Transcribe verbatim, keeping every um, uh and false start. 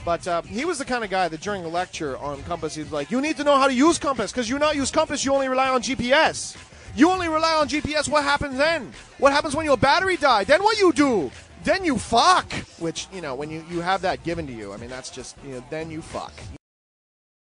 But uh, he was the kind of guy that during a lecture on Compass, he'd be like, you need to know how to use Compass, because you not use Compass, you only rely on G P S. You only rely on G P S, what happens then? What happens when your battery dies? Then what you do? Then you fuck. Which, you know, when you, you have that given to you, I mean, that's just, you know, then you fuck.